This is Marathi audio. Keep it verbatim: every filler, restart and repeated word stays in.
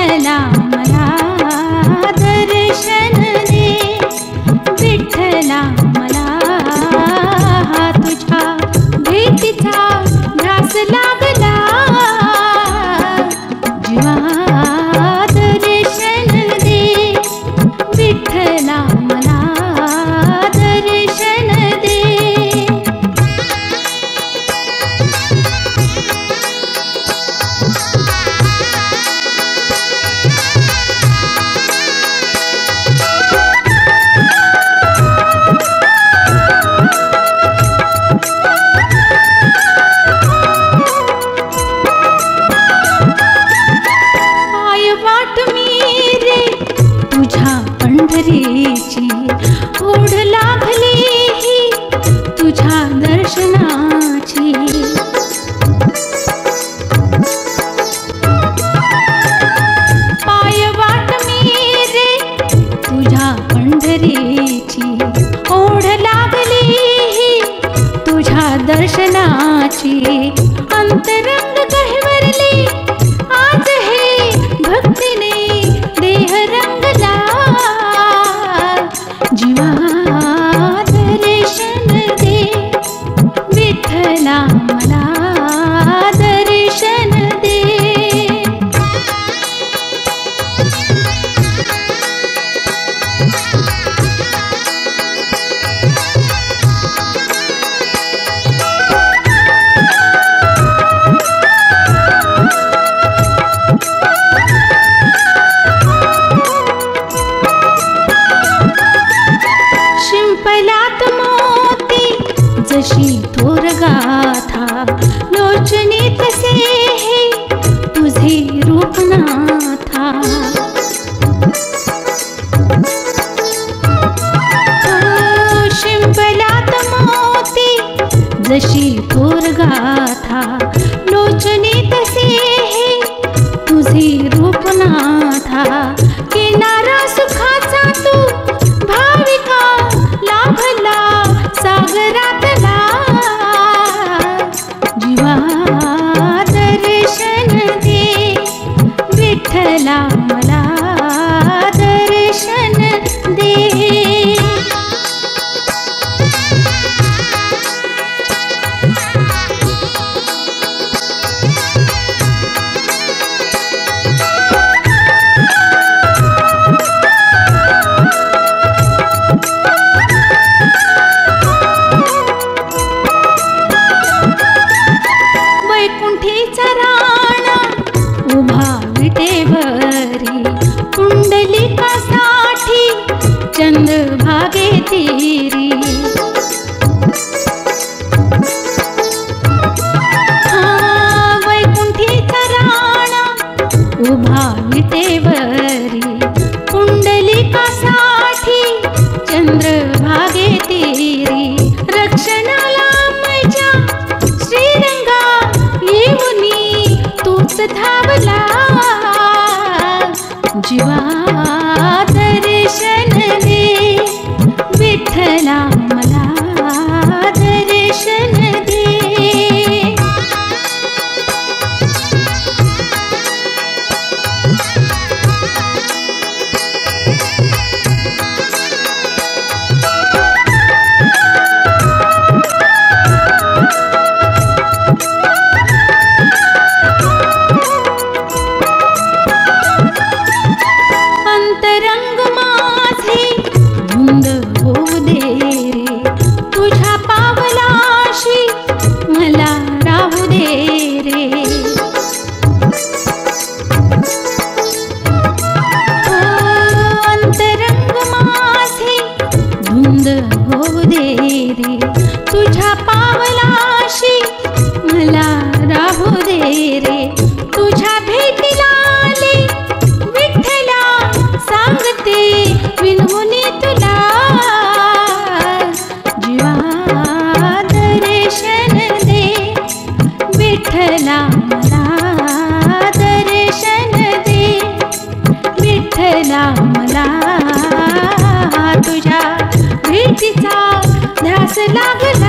विठ्ठला मला दर्शन दे, विठ्ठला मला तुझ्या भेटीचा ध्यास लागला, जीवा दर्शन दे, विठ्ठला मला दर्शन दे। पंढरीची ओढ लागली ही तुझ्या दर्शनाची, पाय वाट मी रे तुझ्या पंढरीची ओढ लागली ही तुझ्या दर्शनाची, अंतरंग गहिवरली आज हे भक्तीने देह रंगला, जीवा दर्शन दे, विठ्ठला मला दर्शन दे। शिंपलात मोती जशी थोर गाथा, लोचनी तसे हे तुझे रूपनाथा, शिंपलात मोती जशी थोर गाथा, लोचनी तसे हे तुझे रूपनाथा, किनारा सुखाचा तू भाविका लाभला सागरातला, जीवा दर्शन दे, विठ्ठला मला दर्शन दे। वैकुंठीचा राणा उभा विटेवरी, पुंडलिकासाठी चंद्रभागे तीरी, वैकुंठीचा राणा उभा विटेवरी, पुंडलिकासाठी चंद्रभागे तीरी, रक्षणाला माझ्या श्रीरंगा येऊनी तूच धावला, जीवा दर्शन दे, विठ्ठला मला दर्शन दे। अंतरंग माझे धुंद होऊ दे रे, तुझ्या पावलाशी मला राहू दे रे, अंतरंग माझे धुंद होऊ दे रे, तुझ्या पावलाशी मला राहू दे रे, तुझ्या भेटीला आले विठ्ठला सांगते विनवणी तुला, जीवा दर्शन दे, विठ्ठला मला दर्शन दे, विठ्ठला मला तुझ्या भेटीचा ध्यास लागला।